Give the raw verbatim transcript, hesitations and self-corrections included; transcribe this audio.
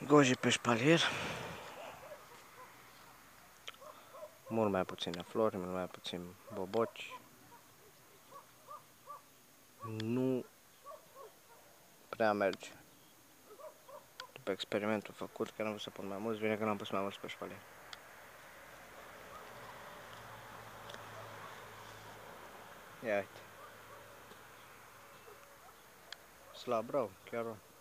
Goji pe șpalier. Mult mai puține flori, mult mai puțin boboci. Nu prea merge. După experimentul făcut, că n-am vrut să pun mai mulți, bine că n-am pus mai mulți pe șpalier. Ia uite. Slab rău, chiar rău.